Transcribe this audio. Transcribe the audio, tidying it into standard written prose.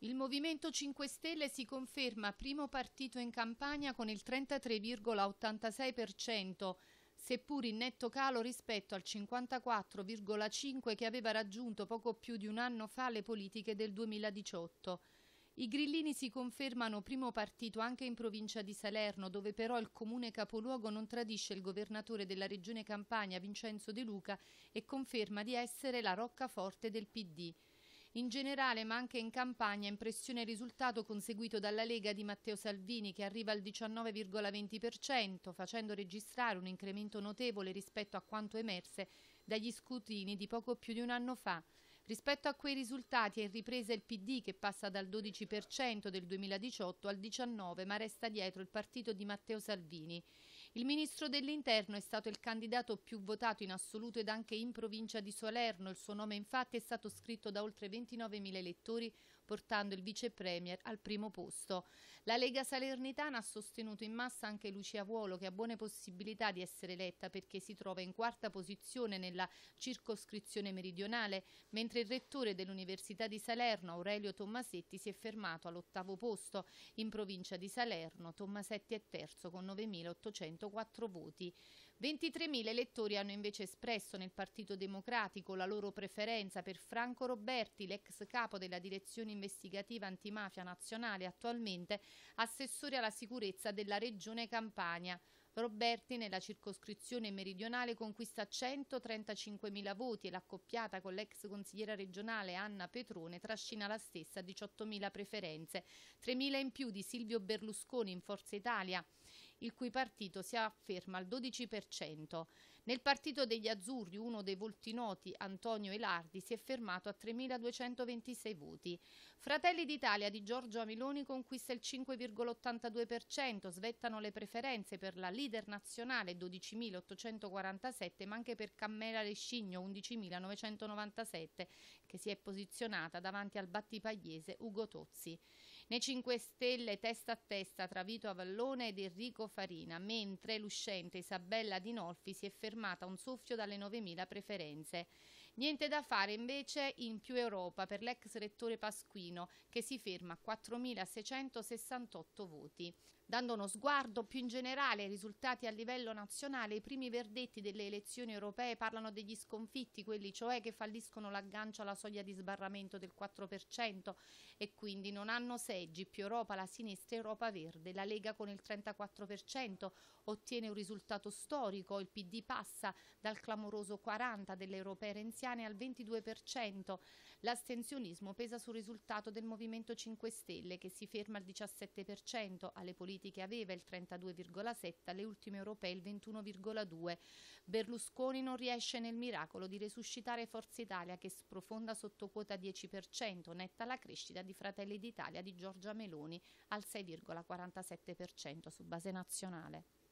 Il Movimento 5 Stelle si conferma primo partito in campagna con il 33,86%, seppur in netto calo rispetto al 54,5% che aveva raggiunto poco più di un anno fa le politiche del 2018. I grillini si confermano primo partito anche in provincia di Salerno, dove però il comune capoluogo non tradisce il governatore della regione Campania, Vincenzo De Luca, e conferma di essere la roccaforte del PD. In generale, ma anche in Campania, impressione il risultato conseguito dalla Lega di Matteo Salvini, che arriva al 19,20%, facendo registrare un incremento notevole rispetto a quanto emerse dagli scrutini di poco più di un anno fa. Rispetto a quei risultati è in ripresa il PD, che passa dal 12% del 2018 al 19%, ma resta dietro il partito di Matteo Salvini. Il ministro dell'Interno è stato il candidato più votato in assoluto ed anche in provincia di Salerno. Il suo nome infatti è stato scritto da oltre 29.000 elettori, portando il vice premier al primo posto. La Lega Salernitana ha sostenuto in massa anche Lucia Vuolo, che ha buone possibilità di essere eletta perché si trova in quarta posizione nella circoscrizione meridionale, mentre il rettore dell'Università di Salerno, Aurelio Tommasetti, si è fermato all'8° posto. In provincia di Salerno, Tommasetti è terzo con 9.804 voti. 23.000 elettori hanno invece espresso nel Partito Democratico la loro preferenza per Franco Roberti, l'ex capo della direzione investigativa antimafia nazionale, attualmente assessore alla sicurezza della regione Campania. Roberti nella circoscrizione meridionale conquista 135.000 voti e l'accoppiata con l'ex consigliera regionale Anna Petrone trascina la stessa 18.000 preferenze, 3.000 in più di Silvio Berlusconi in Forza Italia, il cui partito si afferma al 12%. Nel partito degli Azzurri, uno dei volti noti, Antonio Elardi, si è fermato a 3.226 voti. Fratelli d'Italia di Giorgia Meloni conquista il 5,82%, svettano le preferenze per la leader nazionale 12.847, ma anche per Cammela Lescigno 11.997, che si è posizionata davanti al battipagliese Ugo Tozzi. Nei 5 Stelle testa a testa tra Vito Avallone ed Enrico Farina, mentre l'uscente Isabella Dinolfi si è fermata a un soffio dalle 9.000 preferenze. Niente da fare invece in Più Europa per l'ex rettore Pasquino, che si ferma a 4.668 voti. Dando uno sguardo più in generale ai risultati a livello nazionale, i primi verdetti delle elezioni europee parlano degli sconfitti, quelli cioè che falliscono l'aggancio alla soglia di sbarramento del 4% e quindi non hanno seggi. Più Europa, la sinistra, Europa Verde. La Lega con il 34% ottiene un risultato storico, il PD passa dal clamoroso 40% delle europee renziane al 22%. L'astensionismo pesa sul risultato del Movimento 5 Stelle, che si ferma al 17%, alle politiche aveva il 32,7%, alle ultime europee il 21,2%. Berlusconi non riesce nel miracolo di resuscitare Forza Italia, che sprofonda sotto quota 10%, netta la crescita di Fratelli d'Italia di Giorgia Meloni al 6,47% su base nazionale.